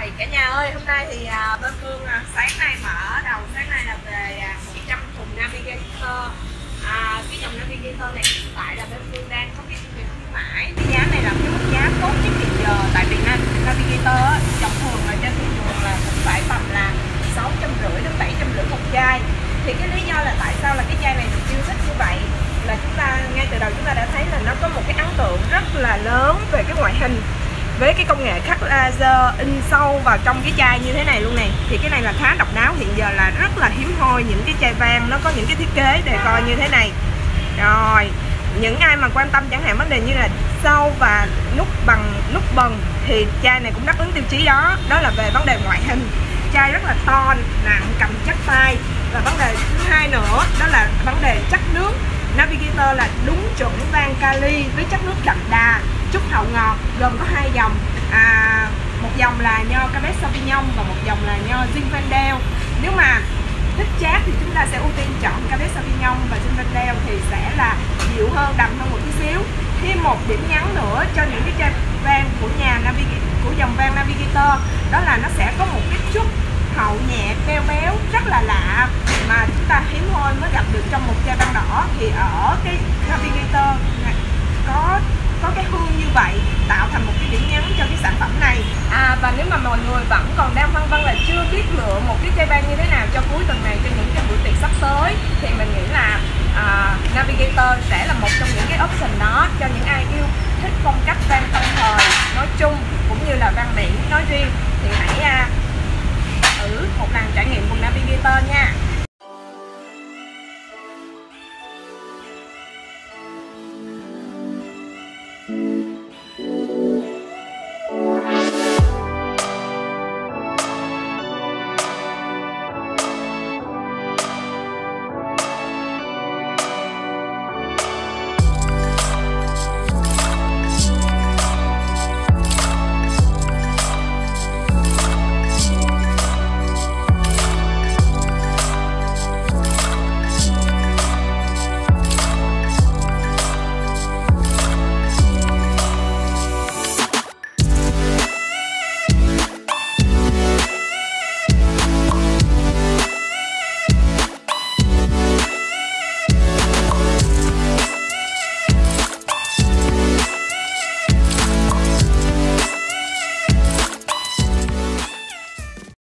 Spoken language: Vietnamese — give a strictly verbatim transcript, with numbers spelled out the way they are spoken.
Rồi cả nhà ơi, hôm nay thì à, bên Phương à, sáng nay mở đầu sáng nay là về à, một trăm thùng Navigator. À, cái dòng Navigator này hiện tại là bên Phương đang có cái chương trình khuyến mãi. Cái giá này là cái mức giá tốt nhất hiện giờ, tại vì Navigator á, dòng thường là trên thị trường là cũng phải tầm là sáu trăm rưỡi đến bảy trăm rưỡi một chai. Thì cái lý do là tại sao là cái chai này được yêu thích như vậy là chúng ta ngay từ đầu chúng ta đã thấy là nó có một cái ấn tượng rất là lớn về cái ngoại hình, với cái công nghệ khắc laser in sâu vào trong cái chai như thế này luôn này. Thì cái này là khá độc đáo, hiện giờ là rất là hiếm hoi những cái chai vang nó có những cái thiết kế đề coi như thế này. Rồi những ai mà quan tâm chẳng hạn vấn đề như là sâu và nút bằng nút bần thì chai này cũng đáp ứng tiêu chí đó. Đó là về vấn đề ngoại hình, chai rất là to, nặng, cầm chắc tay. Và vấn đề thứ hai nữa đó là vấn đề chất nước. Navigator là đúng chuẩn vang Cali với chất nước đậm đà, chút hậu ngọt, gồm có hai dòng, à, một dòng là nho Cabernet Sauvignon và một dòng là nho Zinfandel. Nếu mà thích chát thì chúng ta sẽ ưu tiên chọn Cabernet Sauvignon và Zinfandel thì sẽ là dịu hơn, đậm hơn một tí xíu. Thêm một điểm nhấn nữa cho những cái chai vang của nhà Navigator, của dòng vang Navigator, đó là nó sẽ có một cái chút hậu nhẹ béo béo rất là lạ mà chúng ta hiếm hoi mới gặp được trong một chai vang đỏ. Thì ở cái Navigator này có có cái hương như vậy, tạo thành một cái điểm nhấn cho cái sản phẩm này. À, và nếu mà mọi người vẫn còn đang phân vân là chưa biết lựa một cái chai vang như thế nào cho cuối tuần này, cho những cái buổi tiệc sắp tới, thì mình nghĩ là à, Navigator sẽ là một trong những cái option đó cho những ai yêu thích phong cách vang tân thời nói chung cũng như là vang biển nói riêng. Thì hãy à, thử một lần trải nghiệm cùng Navigator nha.